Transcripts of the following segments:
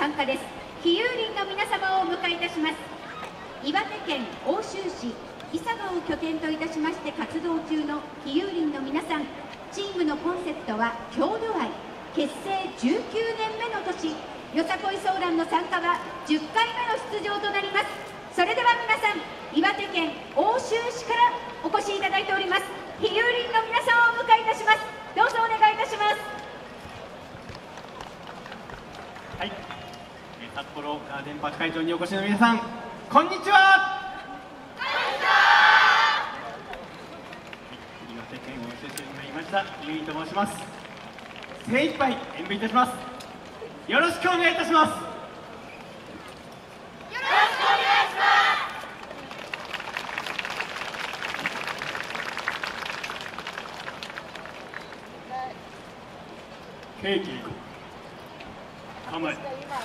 参加です。飛遊林の皆様をお迎えいたします。岩手県奥州市伊佐野を拠点といたしまして活動中の飛遊林の皆さん、チームのコンセプトは郷土愛。結成19年目の年、よさこいソーランの参加は10回目の出場となります。それでは皆さん、岩手県奥州市からお越しいただいております飛遊林の皆さんをお迎えいたします。どうぞお願いいたします。 はい、札幌ガーデンパーク会場にお越しの皆さん、こんにちは。岩手県奥州市になりましたゆいと申します。精一杯演舞いたします。よろしくお願いいたします。ケーキ構え。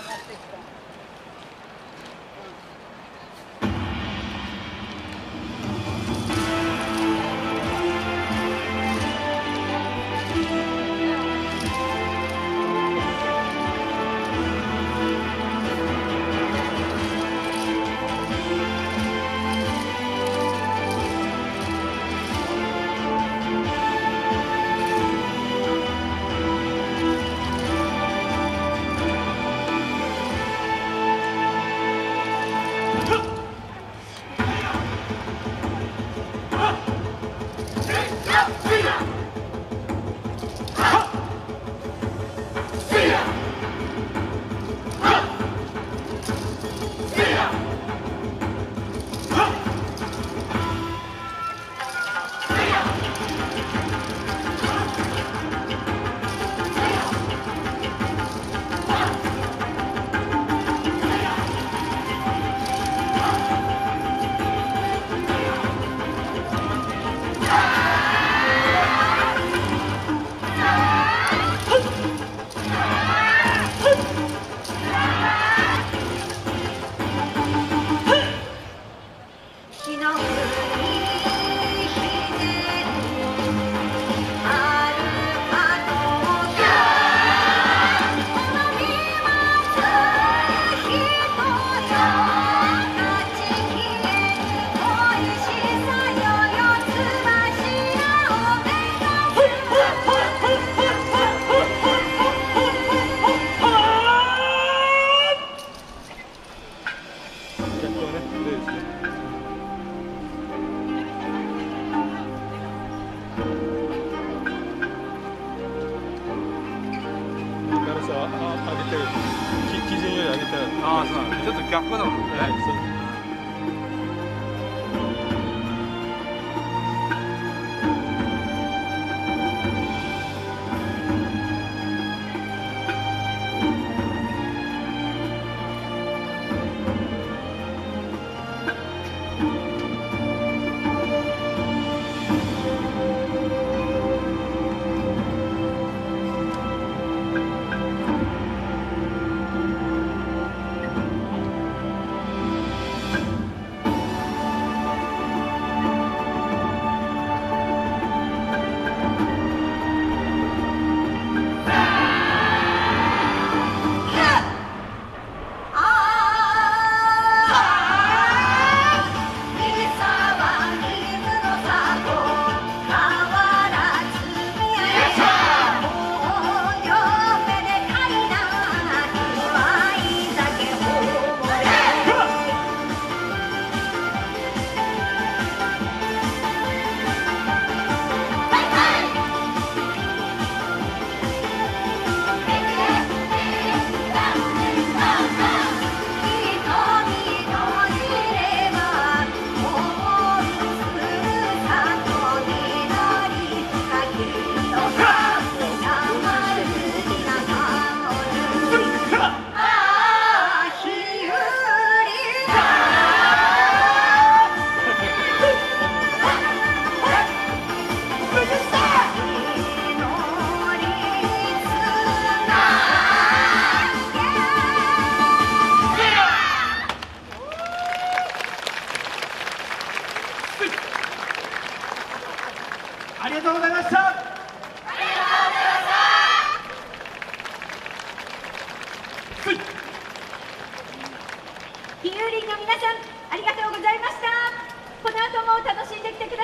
基準より上げたら、 ああ、そうなんだ。ちょっと逆だもんね。 はい、そう。 ありがとうございました。はい。 喜有林の皆さん、ありがとうございました。この後も楽しんできてください。